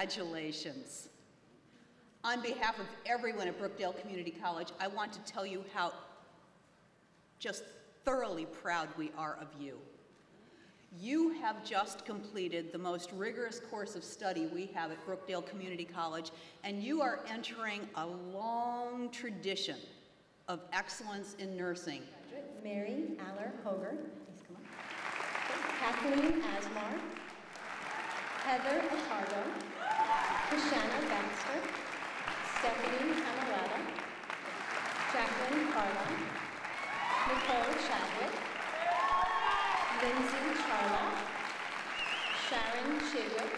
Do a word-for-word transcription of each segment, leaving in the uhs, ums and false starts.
Congratulations. On behalf of everyone at Brookdale Community College, I want to tell you how just thoroughly proud we are of you. You have just completed the most rigorous course of study we have at Brookdale Community College, and you are entering a long tradition of excellence in nursing. Mary Aller Hoger, please come on. Kathleen Asmar, Heather Accardo, Krishana Baxter, Stephanie Camerata, Jacqueline Carla, Nicole Chadwick, Lindsay Charla, Sharon Chidwick,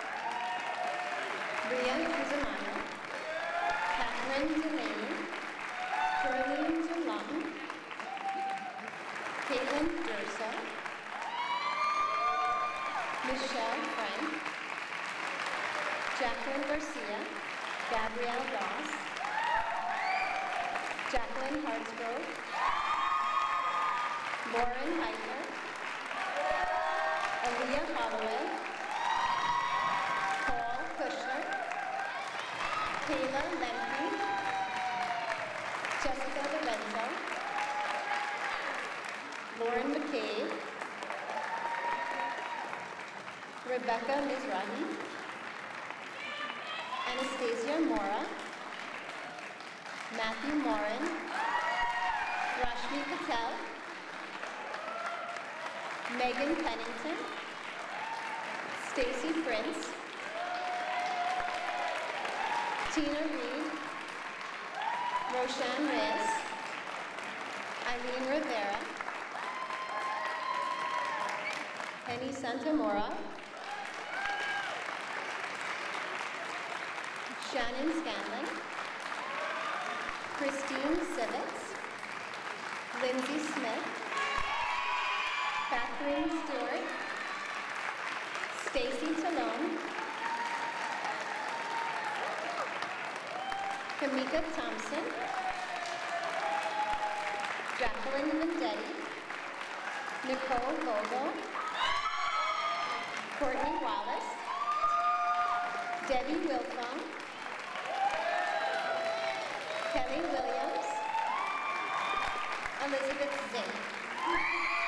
Ria Cusimano, Catherine Delaney, Darlene DeLong, Caitlin Durso, Michelle Frank, Jacqueline Garcia, Gabrielle Doss, Jacqueline Hartsgrove, Lauren Heitner, Aaliyah Holloway, Paul Kushner, Kayla Lemke, Jessica Lorenzo, Lauren McCabe, Rebecca Mizrahi, Anastasia Mora, Matthew Morin, Rashmi Patel, Megan Pennington, Stacy Prince, Tina Reed, Roshan Reyes, Irene Rivera, Penny Santamora, Shannon Scanlon, Christine Sivitz, Lindsay Smith, Catherine Stewart, Stacy Talone, Kamika Thompson, Jacqueline Vendetti, Nicole Vogel, Courtney Wallace, Debbie Wilfong, Kelly Williams, Elizabeth Zink.